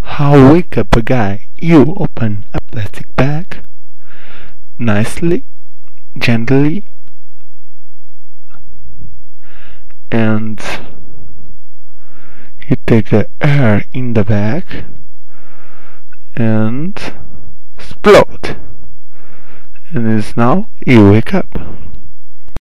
How wake up a guy? You open a plastic bag nicely, gently, and you take the air in the bag and explode. And it's now you wake up.